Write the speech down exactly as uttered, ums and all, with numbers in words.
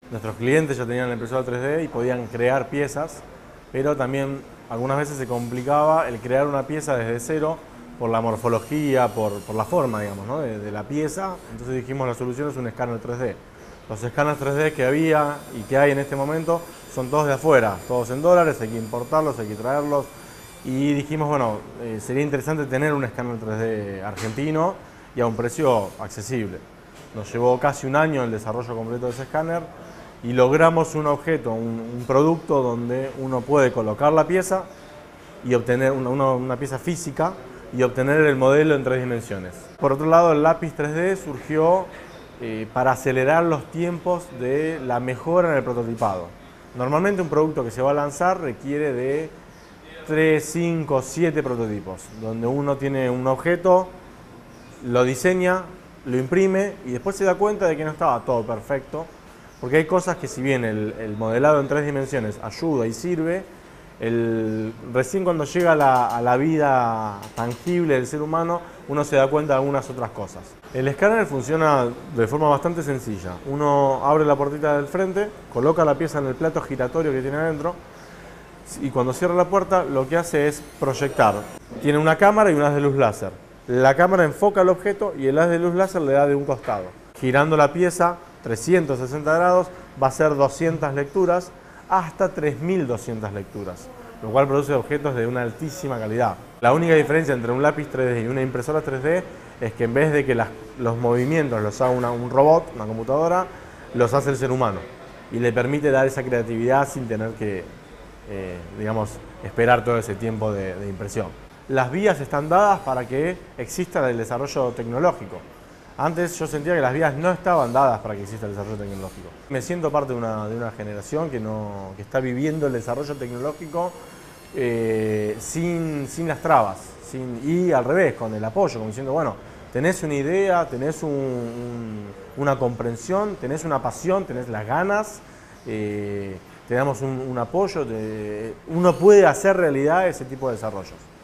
Nuestros clientes ya tenían la impresora tres D y podían crear piezas, pero también algunas veces se complicaba el crear una pieza desde cero por la morfología, por, por la forma, digamos, ¿no? de, de la pieza. Entonces dijimos, la solución es un escáner tres D. Los escáneres tres D que había y que hay en este momento son todos de afuera, todos en dólares, hay que importarlos, hay que traerlos. Y dijimos, bueno, eh, sería interesante tener un escáner tres D argentino y a un precio accesible. Nos llevó casi un año el desarrollo completo de ese escáner y logramos un objeto, un, un producto donde uno puede colocar la pieza y obtener una, una, una pieza física y obtener el modelo en tres dimensiones. Por otro lado, el lápiz tres D surgió eh, para acelerar los tiempos de la mejora en el prototipado. Normalmente un producto que se va a lanzar requiere de tres, cinco, siete prototipos, donde uno tiene un objeto, lo diseña, lo imprime y después se da cuenta de que no estaba todo perfecto, porque hay cosas que si bien el, el modelado en tres dimensiones ayuda y sirve, el, recién cuando llega a la, a la vida tangible del ser humano, uno se da cuenta de algunas otras cosas. El escáner funciona de forma bastante sencilla. Uno abre la puertita del frente, coloca la pieza en el plato giratorio que tiene adentro y cuando cierra la puerta lo que hace es proyectar. Tiene una cámara y un haz de luz láser. La cámara enfoca el objeto y el haz de luz láser le da de un costado. Girando la pieza trescientos sesenta grados va a ser doscientas lecturas hasta tres mil doscientas lecturas, lo cual produce objetos de una altísima calidad. La única diferencia entre un lápiz tres D y una impresora tres D es que en vez de que las, los movimientos los haga una, un robot, una computadora, los hace el ser humano y le permite dar esa creatividad sin tener que, eh, digamos, esperar todo ese tiempo de, de impresión. Las vías están dadas para que exista el desarrollo tecnológico. Antes yo sentía que las vías no estaban dadas para que exista el desarrollo tecnológico. Me siento parte de una, de una generación que, no, que está viviendo el desarrollo tecnológico eh, sin, sin las trabas, sin, y al revés, con el apoyo, como diciendo, bueno, tenés una idea, tenés un, un, una comprensión, tenés una pasión, tenés las ganas, eh, te damos un, un apoyo, te, uno puede hacer realidad ese tipo de desarrollos.